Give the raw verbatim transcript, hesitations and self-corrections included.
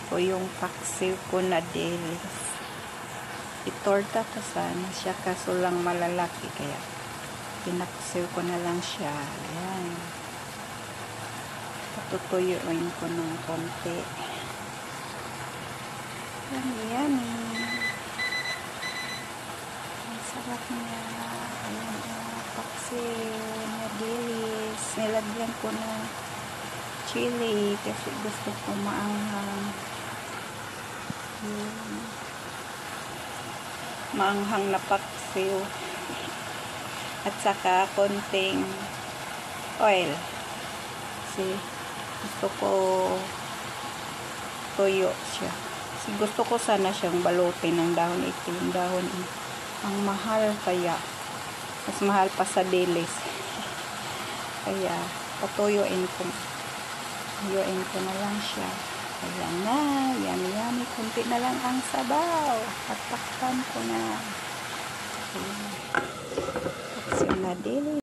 ko yung paksiw ko na dilis. Itorta to sana siya kaso lang malalaki kaya pinaksiw ko na lang siya. Ayan. Patutuyuin ko ng konti. Ayan, yan eh. Ang sarap niya. Ayan, uh, paksiw na dilis. Nilagyan ko ng chili kasi gusto ko maanghang. Ayan. Maanghang na paksiw. At saka konting oil. Kasi gusto ko tuyo siya. Kasi gusto ko sana siyang balutin ng dahon itim. Dahon ang mahal kaya. Mas mahal pa sa dilis. Kaya patuyuin ko. Tuyuin ko na lang siya. Ayan na. Yummy yummy. Kunti na lang ang sabaw. At takpan ko na. Ayan. Paksiw na dilis.